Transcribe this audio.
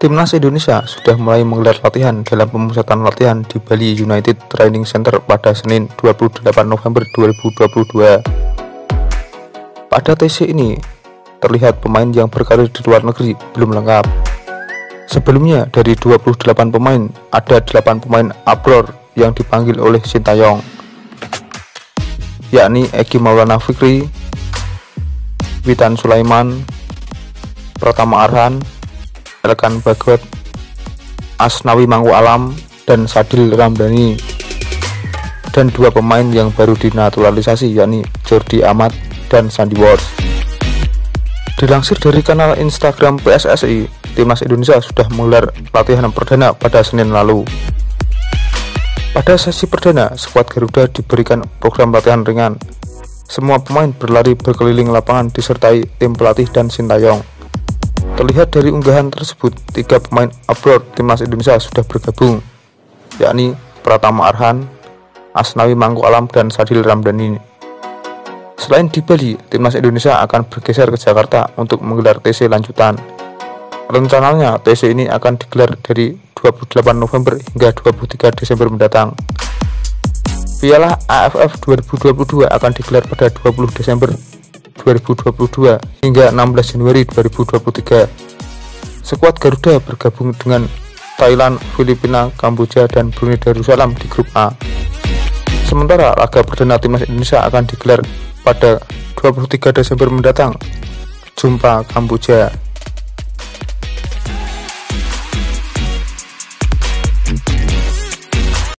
Timnas Indonesia sudah mulai menggelar latihan dalam pemusatan latihan di Bali United Training Center pada Senin 28 November 2022. Pada TC ini, terlihat pemain yang berkarir di luar negeri belum lengkap. Sebelumnya, dari 28 pemain, ada 8 pemain abroad yang dipanggil oleh Sintayong, yakni Egy Maulana Fikri, Witan Sulaiman, Pratama Arhan, Elkan Bagot, Asnawi Mangku Alam, dan Sadil Ramdhani, dan 2 pemain yang baru dinaturalisasi, yakni Jordi Amat dan Sandy Walsh. Dilansir dari kanal Instagram PSSI, Timnas Indonesia sudah menggelar latihan perdana pada Senin lalu. Pada sesi perdana, skuad Garuda diberikan program latihan ringan. Semua pemain berlari berkeliling lapangan disertai tim pelatih dan Sintayong. Terlihat dari unggahan tersebut, 3 pemain abroad Timnas Indonesia sudah bergabung, yakni Pratama Arhan, Asnawi Mangku Alam, dan Sadil Ramdhani. Selain di Bali, Timnas Indonesia akan bergeser ke Jakarta untuk menggelar TC lanjutan. Rencananya TC ini akan digelar dari 28 November hingga 23 Desember mendatang. Piala AFF 2022 akan digelar pada 20 Desember 2022 hingga 16 Januari 2023. Skuad Garuda bergabung dengan Thailand, Filipina, Kamboja, dan Brunei Darussalam di grup A. Sementara laga perdana Timnas Indonesia akan digelar pada 23 Desember mendatang. Jumpa Kamboja.